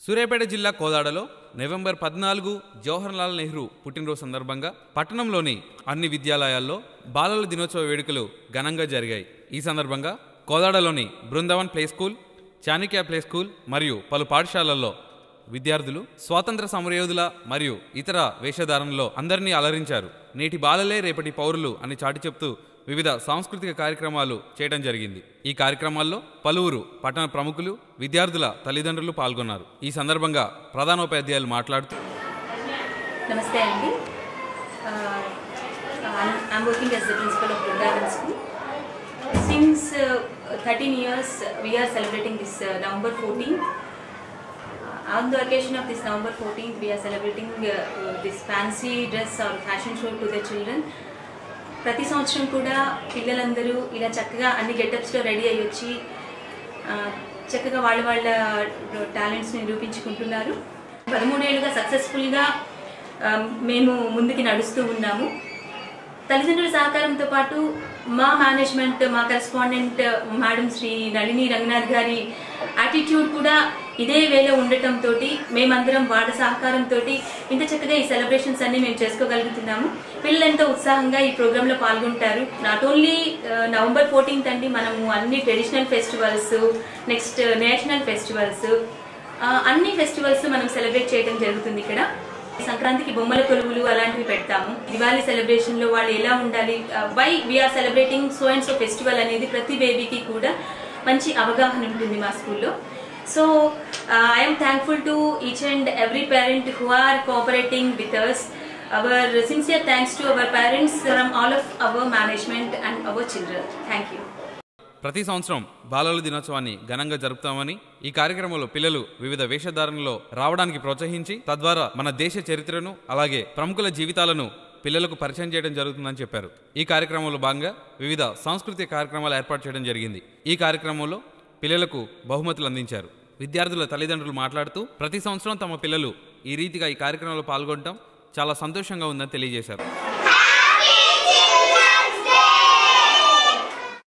సూర్యాపేట జిల్లా కోదాడలో నవంబర్ 14 జవహర్లాల్ నెహ్రూ పుట్టినరోజు సందర్భంగా పట్టణంలోని అన్ని విద్యాలయాల్లో బాలల దినోత్సవ వేడుకలు ఘనంగా జరిగాయి. ఈ సందర్భంగా కోదాడలోని Brindavan play school, Chanakya play school మరియు పలు పాఠశాలల్లో విద్యార్థులు స్వాతంత్ర సమరయోధుల మరియు ఇతర వేషధారణలో అందరినీ అలరించారు. నేటి బాలలే రేపటి పౌరులు అని చాటి చెప్తూ వివిధ సాంస్కృతిక కార్యక్రమాలు చేయడం జరిగింది. ఈ కార్యక్రమాల్లో పలువురు పట్టణ ప్రముఖులు, విద్యార్థుల తల్లిదండ్రులు పాల్గొన్నారు. ఈ సందర్భంగా ప్రధానోపాధ్యాయులు మాట్లాడుతూ నమస్తే అండి. I'm working as the principal of Brindavan School. Since 13 years we are celebrating this November 14th. On the occasion of this November 14th we are celebrating this fancy dress or fashion show to the children. ప్రతి సంవత్సరం కూడా పిల్లలందరూ ఇలా చక్కగా అన్ని గెటప్స్లో ready అయ్యి వచ్చి చక్కగా వాళ్ళ టాలెంట్స్ని నిరూపించుకుంటున్నారు. 13 ఏళ్ళుగా సక్సెస్ఫుల్గా మేము ముందుకి నడుస్తూ ఉన్నాము. తల్లిదండ్రుల సహకారంతో పాటు మా మేనేజ్మెంట్, మా కరెస్పాండెంట్ మేడం శ్రీ నళిని రంగనాథ్ గారి యాటిట్యూడ్ కూడా ఇదే వేలో ఉండటంతో మేమందరం వాళ్ళ సహకారంతో ఇంత చక్కగా ఈ సెలబ్రేషన్స్ అన్ని మేము చేసుకోగలుగుతున్నాము. పిల్లలు ఎంతో ఉత్సాహంగా ఈ ప్రోగ్రాంలో పాల్గొంటారు. నాట్ ఓన్లీ నవంబర్ 14th అండి, మనము అన్ని traditional festivals, next national festivals, అన్ని ఫెస్టివల్స్ మనం సెలబ్రేట్ చేయడం జరుగుతుంది. ఇక్కడ సంక్రాంతికి బొమ్మల కొలువులు అలాంటివి పెడతాము. దివాళీ సెలబ్రేషన్ లో వాళ్ళు ఎలా ఉండాలి, why we are celebrating so and so festival అనేది ప్రతి బేబీకి కూడా మంచి అవగాహన ఉంటుంది మా స్కూల్లో. So I'm thankful to each and every parent who are cooperating with us. Our sincere thanks to our parents from all of our management and our children. Thank you. ప్రతి సంవత్సరం బాలల దినోత్సవాన్ని ఘనంగా జరుపుతామని, ఈ కార్యక్రమంలో పిల్లలు వివిధ వేషధారణలో రావడానికి ప్రోత్సహించి తద్వారా మన దేశ చరిత్రను అలాగే ప్రముఖుల జీవితాలను పిల్లలకు పరిచయం చేయడం జరుగుతుందని చెప్పారు. ఈ కార్యక్రమంలో భాగంగా వివిధ సాంస్కృతిక కార్యక్రమాలు ఏర్పాటు చేయడం జరిగింది. ఈ కార్యక్రమంలో పిల్లలకు బహుమతులు అందించారు. విద్యార్థుల తల్లిదండ్రులు మాట్లాడుతూ ప్రతి సంవత్సరం తమ పిల్లలు ఈ రీతిగా ఈ కార్యక్రమంలో పాల్గొనడం చాలా సంతోషంగా ఉందని తెలియజేశారు.